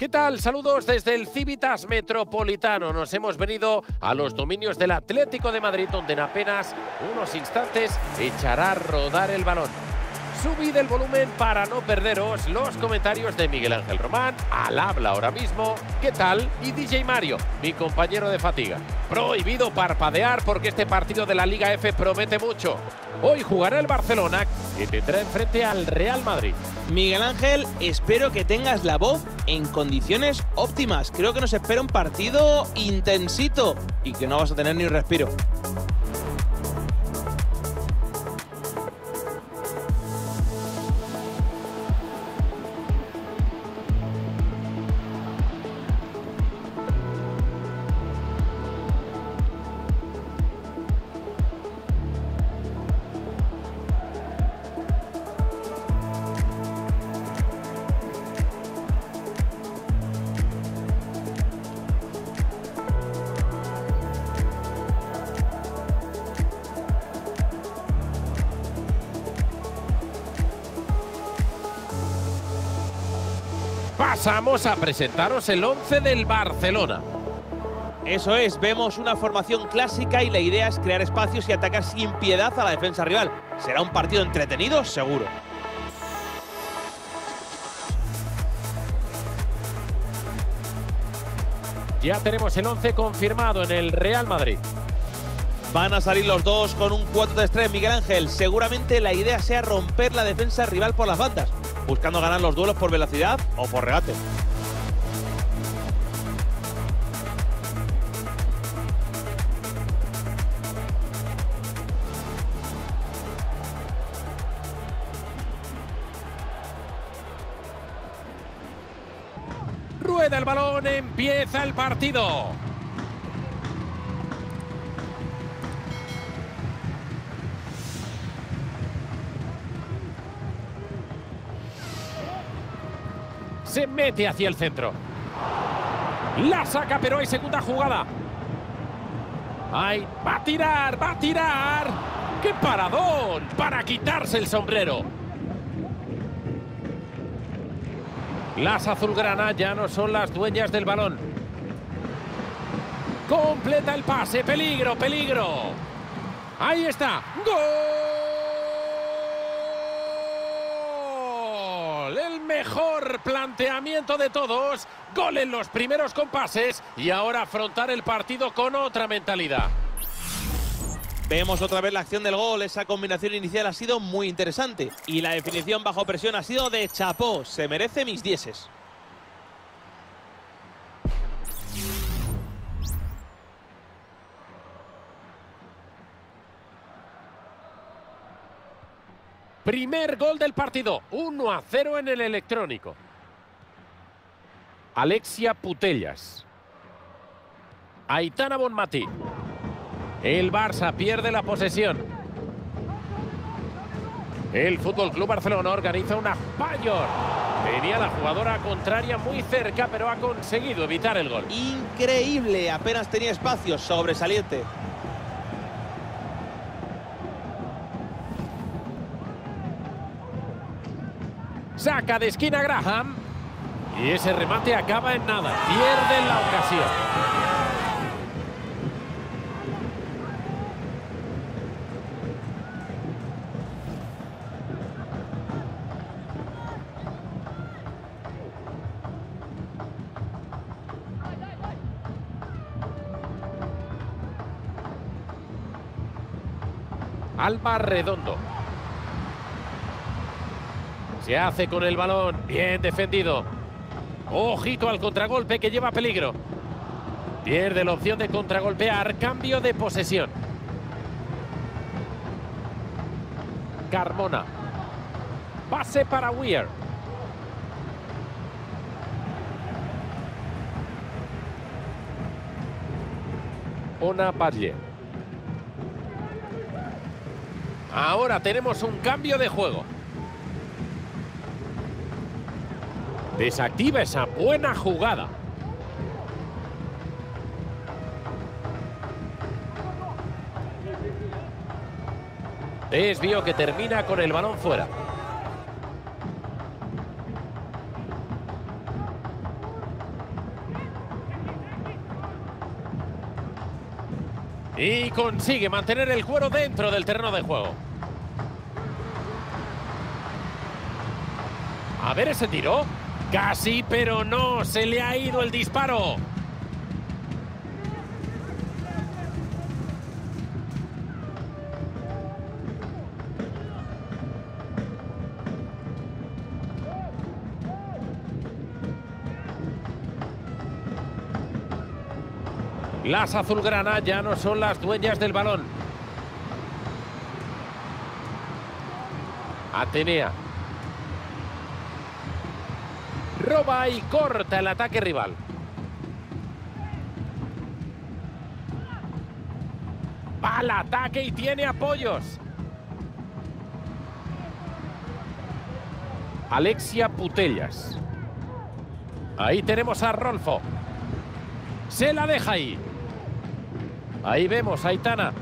¿Qué tal? Saludos desde el Civitas Metropolitano. Nos hemos venido a los dominios del Atlético de Madrid, donde en apenas unos instantes echará a rodar el balón. Subid el volumen para no perderos los comentarios de Miguel Ángel Román, al habla ahora mismo, ¿qué tal? Y DJ Mario, mi compañero de fatiga. Prohibido parpadear porque este partido de la Liga F promete mucho. Hoy jugará el Barcelona, que tendrá enfrente al Real Madrid. Miguel Ángel, espero que tengas la voz en condiciones óptimas. Creo que nos espera un partido intensito y que no vas a tener ni un respiro. Pasamos a presentaros el 11 del Barcelona. Eso es, vemos una formación clásica y la idea es crear espacios y atacar sin piedad a la defensa rival. Será un partido entretenido, seguro. Ya tenemos el 11 confirmado en el Real Madrid. Van a salir los dos con un 4-3-3, Miguel Ángel. Seguramente la idea sea romper la defensa rival por las bandas, buscando ganar los duelos por velocidad o por regate. Rueda el balón, empieza el partido. Se mete hacia el centro. La saca, pero hay segunda jugada. ¡Ay! ¡Va a tirar! ¡Va a tirar! ¡Qué paradón! Para quitarse el sombrero. Las azulgrana ya no son las dueñas del balón. Completa el pase. ¡Peligro, peligro! ¡Ahí está! ¡Gol! El mejor planteamiento de todos. Gol en los primeros compases y ahora afrontar el partido con otra mentalidad. Vemos otra vez la acción del gol. Esa combinación inicial ha sido muy interesante y la definición bajo presión ha sido de chapó. Se merece mis dieces. Primer gol del partido, 1-0 en el electrónico. Alexia Putellas. Aitana Bonmatí. El Barça pierde la posesión. El Fútbol Club Barcelona organiza una Payor. Tenía la jugadora contraria muy cerca, pero ha conseguido evitar el gol. Increíble, apenas tenía espacio, sobresaliente. Saca de esquina Graham. Y ese remate acaba en nada. Pierden la ocasión. Alba Redondo. Se hace con el balón. Bien defendido. Ojito al contragolpe que lleva peligro. Pierde la opción de contragolpear. Cambio de posesión. Carmona. Pase para Weir. Ona Badle. Ahora tenemos un cambio de juego. Desactiva esa buena jugada. Desvío que termina con el balón fuera. Y consigue mantener el cuero dentro del terreno de juego. A ver ese tiro. Casi, pero no. Se le ha ido el disparo. Las azulgrana ya no son las dueñas del balón. Atenea. Roba y corta el ataque rival. Va al ataque y tiene apoyos. Alexia Putellas. Ahí tenemos a Rolfo. Se la deja ahí. Ahí vemos a Aitana.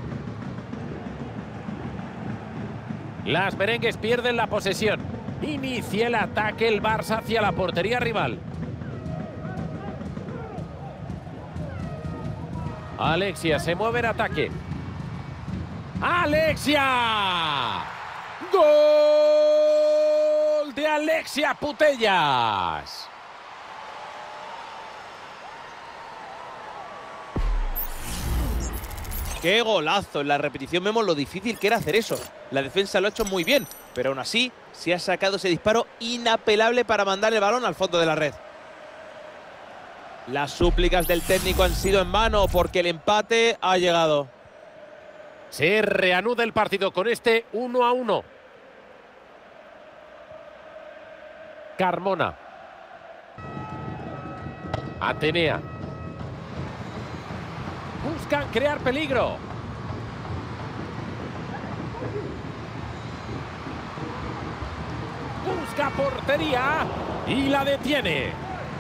Las merengues pierden la posesión. Inicia el ataque el Barça hacia la portería rival. Alexia se mueve en ataque. ¡Alexia! ¡Gol de Alexia Putellas! ¡Qué golazo! En la repetición vemos lo difícil que era hacer eso. La defensa lo ha hecho muy bien, pero aún así se ha sacado ese disparo inapelable para mandar el balón al fondo de la red. Las súplicas del técnico han sido en vano porque el empate ha llegado. Se reanuda el partido con este 1-1. Carmona. Atenea. Buscan crear peligro. Busca portería y la detiene.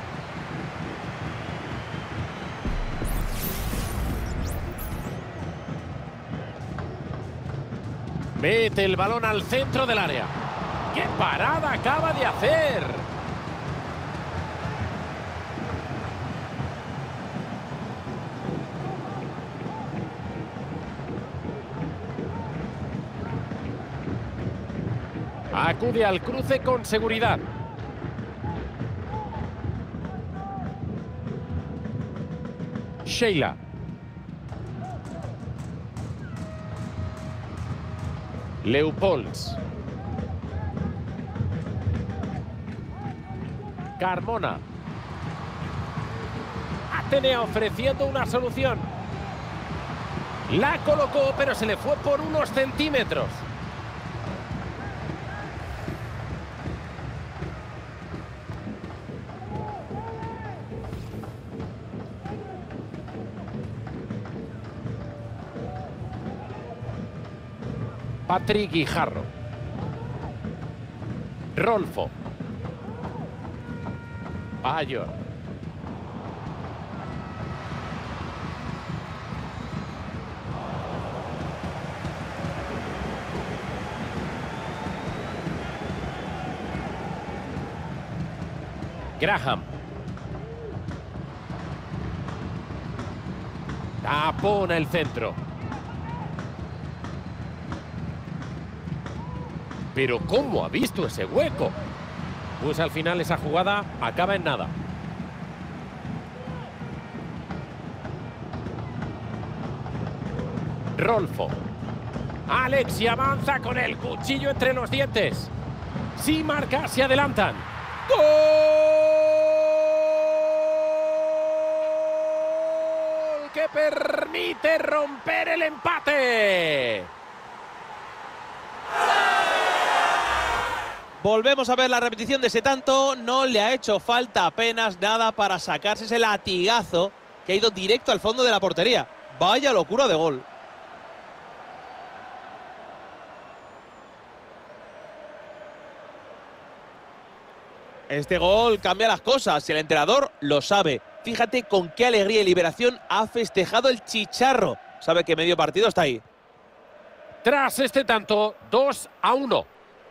Mete el balón al centro del área. ¡Qué parada acaba de hacer! Acude al cruce con seguridad. Sheila. Leupolz. Carmona. Atenea ofreciendo una solución. La colocó, pero se le fue por unos centímetros. Patrick Guijarro. Rolfo. Bayor. Graham. Tapona el centro. Pero ¿cómo ha visto ese hueco? Pues al final esa jugada acaba en nada. Rolfo. Alexia avanza con el cuchillo entre los dientes. Si marca, se adelantan. ¡Gol! Que permite romper el empate. Volvemos a ver la repetición de ese tanto. No le ha hecho falta apenas nada para sacarse ese latigazo que ha ido directo al fondo de la portería. Vaya locura de gol. Este gol cambia las cosas y el entrenador lo sabe. Fíjate con qué alegría y liberación ha festejado el Chicharro. Sabe que medio partido está ahí. Tras este tanto, 2-1.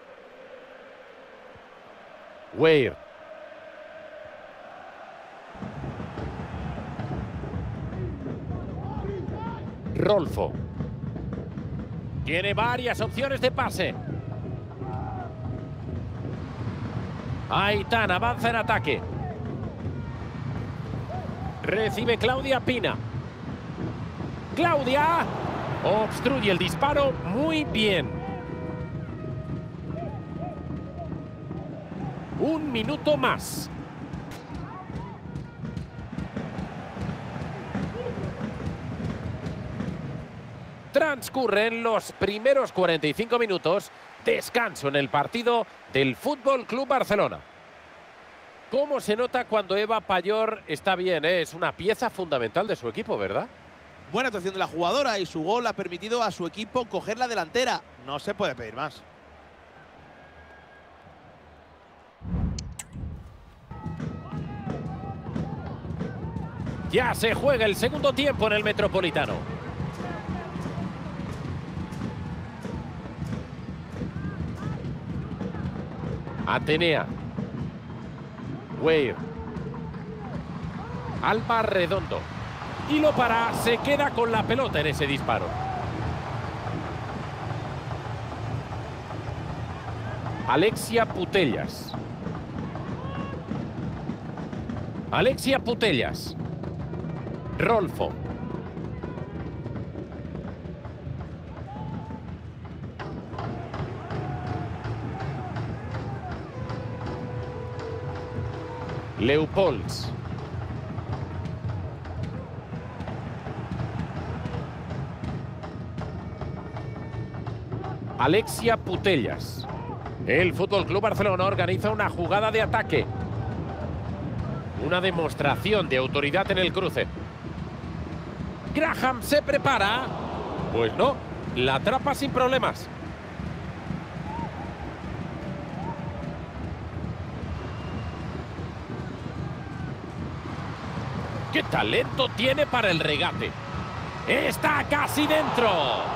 Weir. Rolfo. Tiene varias opciones de pase. Aitana avanza en ataque. Recibe Claudia Pina. Claudia obstruye el disparo muy bien. Un minuto más. Transcurren los primeros 45 minutos. Descanso en el partido del Fútbol Club Barcelona. ¿Cómo se nota cuando Eva Pallor está bien? Es una pieza fundamental de su equipo, ¿verdad? Buena actuación de la jugadora y su gol ha permitido a su equipo coger la delantera. No se puede pedir más. Ya se juega el segundo tiempo en el Metropolitano. Atenea. Weir. Alba Redondo. Y lo para, se queda con la pelota en ese disparo. Alexia Putellas. Alexia Putellas. Rolfo. Leopolds. Alexia Putellas. El Fútbol Club Barcelona organiza una jugada de ataque. Una demostración de autoridad en el cruce. Graham se prepara. Pues no, la atrapa sin problemas. ¡Qué talento tiene para el regate! ¡Está casi dentro!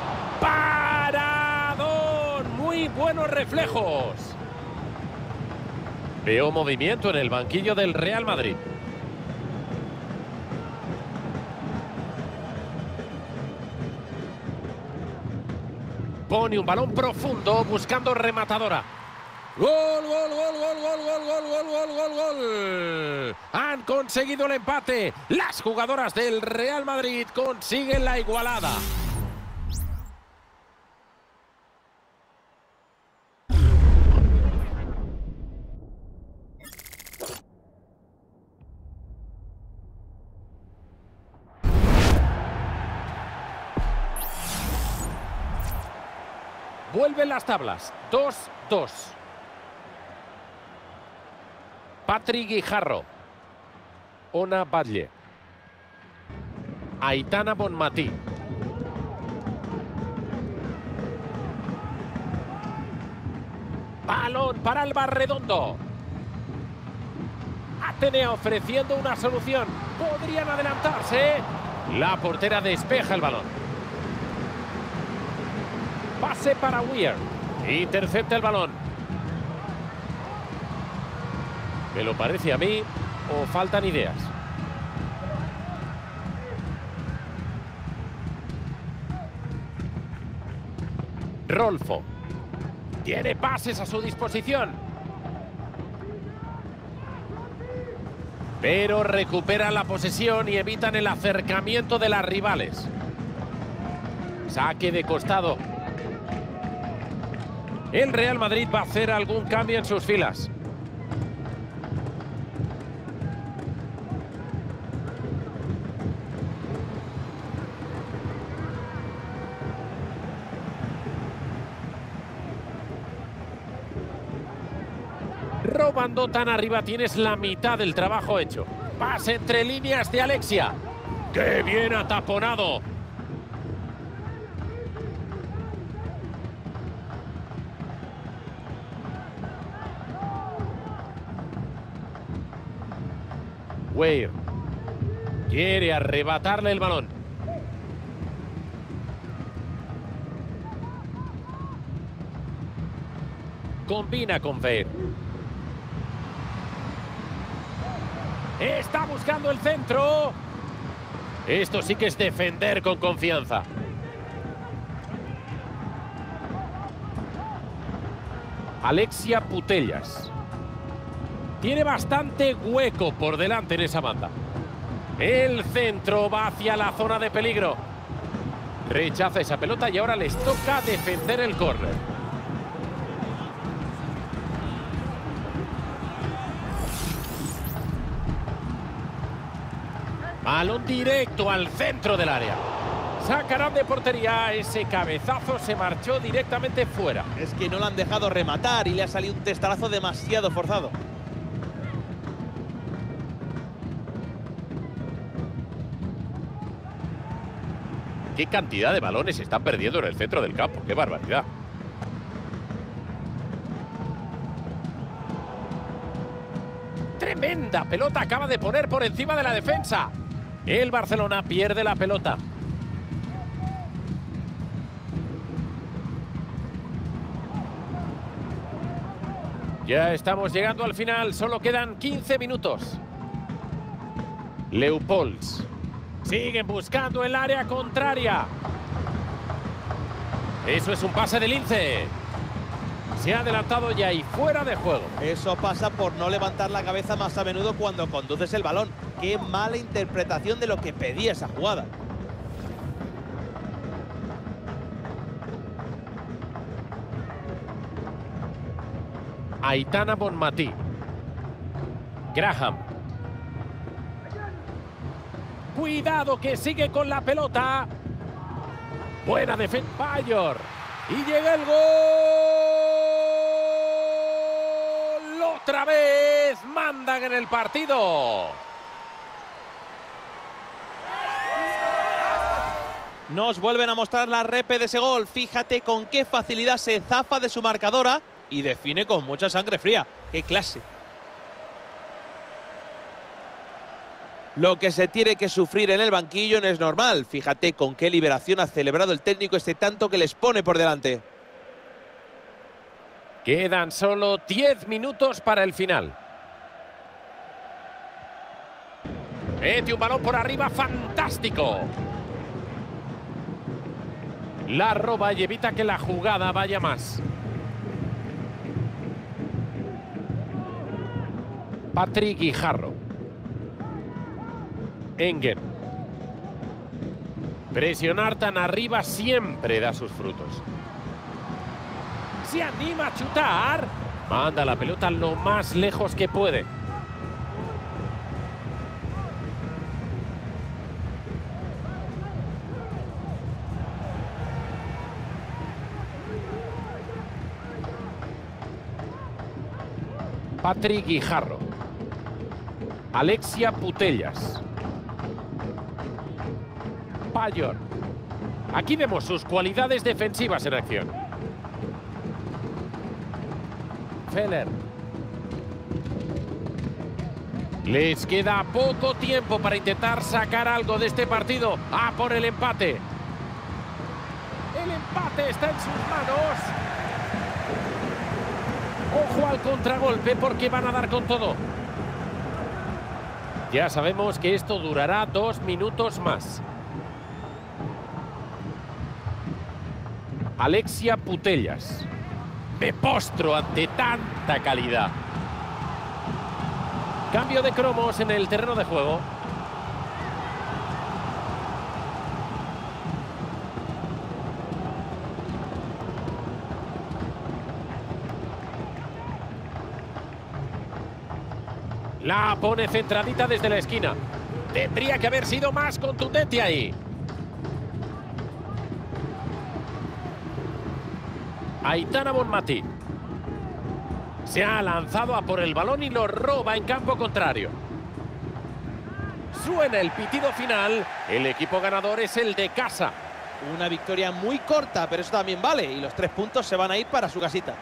¡Paradón! Muy buenos reflejos. Veo movimiento en el banquillo del Real Madrid. Pone un balón profundo buscando rematadora. ¡Gol, gol, gol, gol, gol, gol, gol, gol, gol, gol, gol! Han conseguido el empate. Las jugadoras del Real Madrid consiguen la igualada. Vuelven las tablas. 2-2. Patrick Guijarro. Ona Batlle. Aitana Bonmatí. Balón para Alba Redondo. Atenea ofreciendo una solución. Podrían adelantarse. La portera despeja el balón. Pase para Weir. Intercepta el balón. Me lo parece a mí, o faltan ideas. Rolfo. Tiene pases a su disposición. Pero recuperan la posesión y evitan el acercamiento de las rivales. Saque de costado. El Real Madrid va a hacer algún cambio en sus filas. Robando tan arriba tienes la mitad del trabajo hecho. Pase entre líneas de Alexia. ¡Qué bien ataponado! Weir quiere arrebatarle el balón. Combina con Weir. Está buscando el centro. Esto sí que es defender con confianza. Alexia Putellas. Tiene bastante hueco por delante en esa banda. El centro va hacia la zona de peligro. Rechaza esa pelota y ahora les toca defender el córner. Balón directo al centro del área. Sacarán de portería, ese cabezazo se marchó directamente fuera. Es que no lo han dejado rematar y le ha salido un testarazo demasiado forzado. Qué cantidad de balones se están perdiendo en el centro del campo, qué barbaridad. Tremenda pelota acaba de poner por encima de la defensa. El Barcelona pierde la pelota. Ya estamos llegando al final, solo quedan 15 minutos. Leupolz. Siguen buscando el área contraria. Eso es un pase de Lince. Se ha adelantado ya y fuera de juego. Eso pasa por no levantar la cabeza más a menudo cuando conduces el balón. Qué mala interpretación de lo que pedía esa jugada. Aitana Bonmatí. Graham. Cuidado que sigue con la pelota. Buena defensa. Payor. Y llega el gol. Otra vez mandan en el partido. Nos vuelven a mostrar la repe de ese gol. Fíjate con qué facilidad se zafa de su marcadora y define con mucha sangre fría. ¡Qué clase! Lo que se tiene que sufrir en el banquillo no es normal. Fíjate con qué liberación ha celebrado el técnico este tanto que les pone por delante. Quedan solo 10 minutos para el final. Mete un balón por arriba, fantástico. La roba y evita que la jugada vaya más. Patrick Guijarro. Engen. Presionar tan arriba siempre da sus frutos. Se anima a chutar. Manda la pelota lo más lejos que puede. Patrick Guijarro. Alexia Putellas. Payor. Aquí vemos sus cualidades defensivas en acción. Feller. Les queda poco tiempo para intentar sacar algo de este partido. ¡Ah, por el empate! El empate está en sus manos. Ojo al contragolpe porque van a dar con todo. Ya sabemos que esto durará 2 minutos más. Alexia Putellas. Me postro ante tanta calidad. Cambio de cromos en el terreno de juego. La pone centradita desde la esquina. Tendría que haber sido más contundente ahí. Aitana Bonmatí. Se ha lanzado a por el balón y lo roba en campo contrario. Suena el pitido final. El equipo ganador es el de casa. Una victoria muy corta, pero eso también vale. Y los 3 puntos se van a ir para su casita.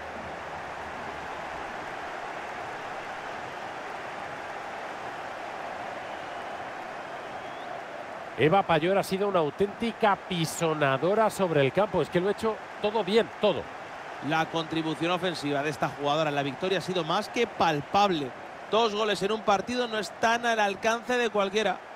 Eva Payor ha sido una auténtica pisonadora sobre el campo. Es que lo ha hecho todo bien, todo. La contribución ofensiva de esta jugadora en la victoria ha sido más que palpable. 2 goles en un partido no están al alcance de cualquiera.